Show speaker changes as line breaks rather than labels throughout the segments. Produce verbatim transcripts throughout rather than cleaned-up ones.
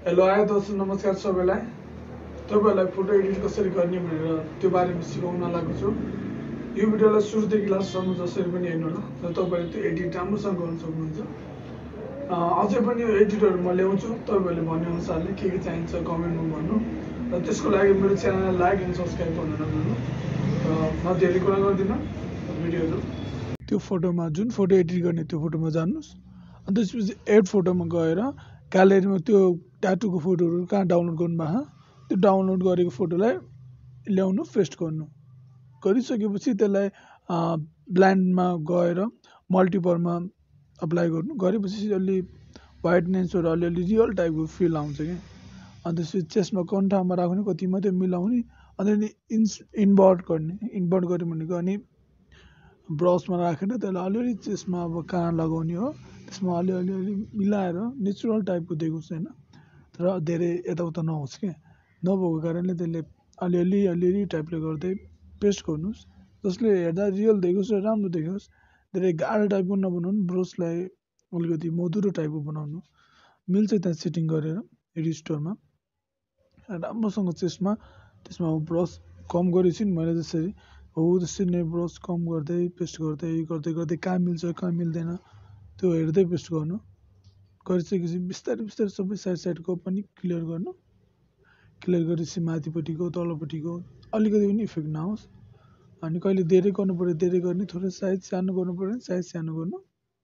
Hello आयो दोस्तों, नमस्कार सबैलाई। तपाईहरुलाई फोटो एडिट कसरी गर्ने भनेर त्यो बारेमा सिकाउन लागेको छु। यो भिडियोलाई सुरुदेखि लास्टसम्म जसरी पनि हेर्नु होला र तपाईहरुले त्यो एडिट राम्रोसँग गर्न सक्नुहुन्छ। अझै पनि यो एडिटहरु म ल्याउँछु, तपाईहरुले भन्ने अनुसारले के के चाहिन्छ कमेन्टमा भन्नु र त्यसको लागि मेरो च्यानललाई लाइक एन्ड सब्स्क्राइब गर्न नभुल्नु। र म धेरै कुरा गर्दिन, भिडियोहरु त्यो फोटोमा जुन फोटो एडिट गर्ने त्यो फोटोमा जानुस् अनि त्यसपछि एड फोटोमा गएर ग्यालेरीमा त्यो ट्याटूको फोटोहरु कहाँ डाउनलोड गर्नुभएको त्यो डाउनलोड गरेको फोटोलाई ल्याउनु पेस्ट गर्नु गरिसकेपछि त्यसलाई ब्लेन्डमा गएर मल्टिपलमा अप्लाई गर्नु गरेपछि अलि व्हाइटनेसहरु अलिअलि रियल टाइपको फिल आउँछ के। अनि त्यसपछि चेस्टमा कुन ठाउँमा राख्ने कति मात्रै मिलाउने अनि इन्भर्ट गर्ने इन्भर्ट गर्यो भनेको अनि ब्रसमा राखेर त्यसलाई अलिअलि चेस्टमा अब कहाँ लगाउने हो त्यसमा अलिअलि अलि मिलाएर नेचुरल टाइपको देखोस् हैन, तर धेरै यताउता नहोस् के। नभएको कारणले त्यसले अलिअलि अलिअलि टाइपले गर्दै पेस्ट गर्नुस् जसले हेर्दा रियल देखोस् र राम्रो देखोस्। धेरै गाह्रो टाइपको नबनाउनु, ब्रसलाई अलिकति मधुरो टाइपको बनाउनु मिल्छ त्यहाँ सेटिङ गरेर एडिट स्टोरमा राम्रोसँग चेस्टमा। त्यसमा ब्रस कम गरेपछि नि मैले जसरी हो त्यसरी नै ब्रस कम गर्दै पेस्ट गर्दै गर्दै गर्दै कहाँ मिल्छ कहाँ मिल्दैन त्यो हेर्दै पेस्ट गर्नु। गरिसकेपछि बिस्तारै बिस्तारै सबै साइड साइडको पनि क्लियर गर्नु। क्लियर गरेपछि माथिपट्टिको तलपट्टिको अलिकति पनि इफेक्ट नहोस्। अनि कहिले धेरै गर्नु पर्यो धेरै गर्ने, थोरै साइज सानो गर्नु पर्यो साइज सानो गर्नु।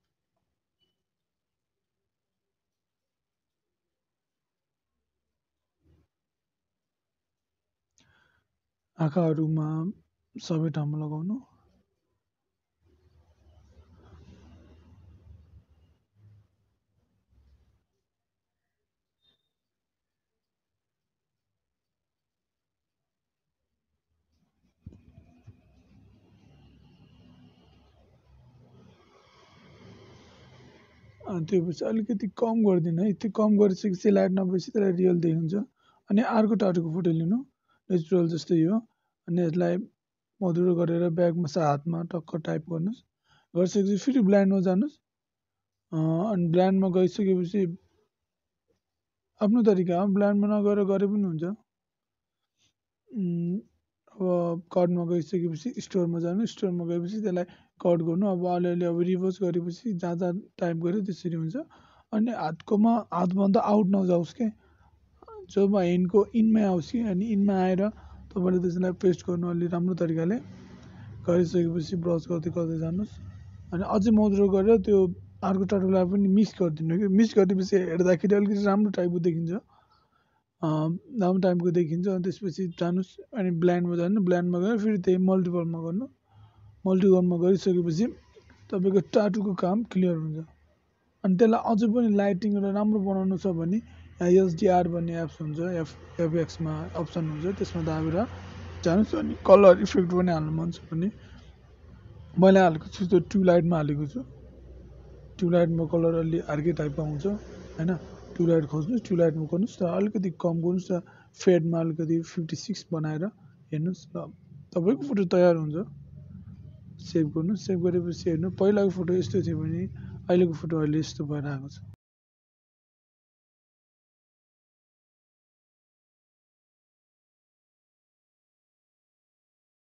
आँखाहरुमा सबै ठाउँमा लगाउनु। अनि त्योपछि अलिकति कम गरिदिनु है, त्यो कम गरिसकेपछि लाइट नभएपछि त्यसलाई रियल देखिन्छ। अनि अर्को टाटोको फोटो लिनु नेचुरल जस्तै हो अनि यसलाई मधुरो गरेर ब्यागमा हातमा टक्क टाइप गर्नुस्। गरिसकेपछि फेरि ब्ल्यान्डमा जानुस्। अनि ब्ल्यान्डमा गइसकेपछि आफ्नो तरिका हो, ब्ल्यान्डमा नगएर गरे पनि हुन्छ। अब कटमा गइसकेपछि स्टोरमा जानु, स्टोरमा गएपछि त्यसलाई कट गर्नु। अब अलिअलि अब रिभर्स गरेपछि जहाँ जहाँ टाइप गऱ्यो त्यसरी हुन्छ। अनि हातकोमा हातभन्दा आउट नजाओस् के, जब हेन्डको इनमै आओस् कि अनि इनमा आएर तपाईँले त्यसलाई पेस्ट गर्नु अलि राम्रो तरिकाले। गरिसकेपछि ब्रस गर्दै गर्दै जानुहोस् अनि अझै मधुरो गरेर त्यो अर्को टाटोलाई पनि मिक्स गरिदिनु कि। मिक्स गरेपछि हेर्दाखेरि अलिकति राम्रो टाइपको देखिन्छ, राम्रो टाइपको देखिन्छ। अनि त्यसपछि जानुहोस् अनि ब्ल्यान्डमा जानु, ब्ल्यान्डमा गएर फेरि त्यही मल्टिपलमा गर्नु। मल्टिपलमा गरिसकेपछि तपाईँको टाटुको काम क्लियर हुन्छ। अनि त्यसलाई अझै पनि लाइटिङ र राम्रो बनाउनु छ भने एसडिआर भन्ने एप्स हुन्छ, एफ एफएक्समा अप्सन हुन्छ, त्यसमा दाबेर जानुहोस्। अनि कलर इफेक्ट पनि हाल्नु मन छ भने मैले हालेको छु, त्यो ट्युबलाइटमा हालेको छु। ट्युबलाइटमा कलर अलि अर्कै टाइपको आउँछ हैन। ट्युबलाइट खोज्नुहोस्, ट्युबलाइटमा गर्नुहोस् र अलिकति कम गर्नुहोस् र फेडमा अलिकति फिफ्टी सिक्स बनाएर हेर्नुहोस् र तपाईँको फोटो तयार हुन्छ। सेभ गर्नु, सेभ गरेपछि हेर्नु पहिलाको फोटो यस्तो थियो भने अहिलेको फोटो अहिले यस्तो भएर आएको छ।